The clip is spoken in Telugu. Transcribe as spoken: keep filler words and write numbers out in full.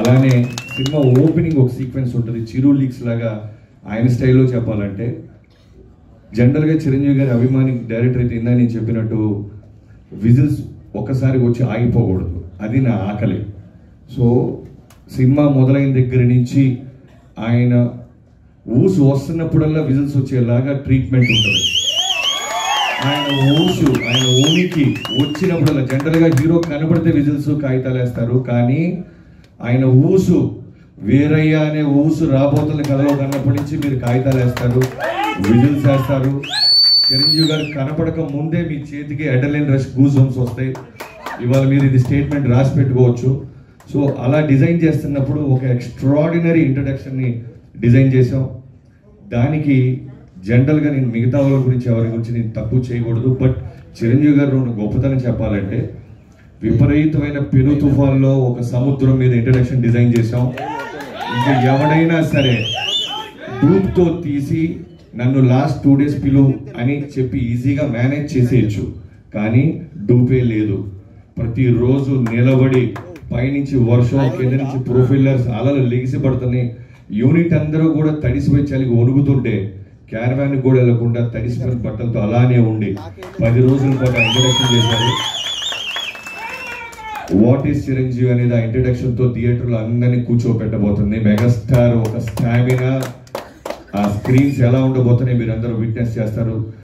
అలానే సినిమా ఓపెనింగ్ ఒక సీక్వెన్స్ ఉంటుంది, చిరు లీక్స్ లాగా ఆయన స్టైల్లో చెప్పాలంటే. జనరల్గా చిరంజీవి గారి అభిమాని డైరెక్టర్ అయితే ఇందా నేను చెప్పినట్టు విజిల్స్ ఒక్కసారి వచ్చి ఆగిపోకూడదు, అది నా ఆకలి. సో సినిమా మొదలైన దగ్గర నుంచి ఆయన ఊసు వస్తున్నప్పుడల్లా విజిల్స్ వచ్చేలాగా ట్రీట్మెంట్ ఉంటుంది. ఆయన ఊసు ఆయన ఊనికి వచ్చినప్పుడల్లా జనరల్గా హీరో కనపడితే విజిల్స్ కాగితాలు వేస్తారు, కానీ ఆయన ఊసు వేరయ్యా అనే ఊసు రాబోతున్న కథలో కన్నప్పటి నుంచి మీరు కాగితాలు వేస్తారు, విజిల్స్ వేస్తారు. చిరంజీవి గారు కనపడక ముందే మీ చేతికి అడ్రినలిన్ రష్ గూస్ బంప్స్ వస్తాయి. ఇవాళ మీరు ఇది స్టేట్మెంట్ రాసి పెట్టుకోవచ్చు. సో అలా డిజైన్ చేస్తున్నప్పుడు ఒక ఎక్స్ట్రాడినరీ ఇంట్రడక్షన్ని డిజైన్ చేసాం. దానికి జనరల్గా నేను మిగతా వాళ్ళ గురించి ఎవరి గురించి నేను తక్కువ చేయకూడదు, బట్ చిరంజీవి గారు ఉన్న గొప్పతనం చెప్పాలంటే విపరీతమైన పెను తుఫాన్లో ఒక సముద్రం మీద ఇంట్రడక్షన్ డిజైన్ చేసాం. ఇంకా ఎవడైనా సరే డూప్తో తీసి నన్ను లాస్ట్ టూ డేస్ పిలువు అని చెప్పి ఈజీగా మేనేజ్ చేసేయచ్చు, కానీ డూపే లేదు. ప్రతిరోజు నిలబడి పైనుంచి వర్షం కింద నుంచి ప్రొఫైలర్స్ అలలు లెగిసి పడుతున్నాయి. యూనిట్ అందరూ కూడా తడిసిపోయి చలికి వణుకుతుంటే క్యారవాన్ కూడా వెళ్ళకుండా తడిసిపోయిన బట్టలతో అలానే ఉండి పది రోజుల పాటు ఇంట్రడక్షన్ చేశారు. వాట్ ఈస్ చిరంజీవి అనేది ఆ ఇంట్రడక్షన్ తో థియేటర్లో అందరినీ కూర్చోబెట్టబోతుంది. మెగాస్టార్ ఒక స్టామినా, ఆ స్క్రీన్స్ ఎలా ఉండబోతున్నాయి మీరు అందరూ విట్నెస్ చేస్తారు.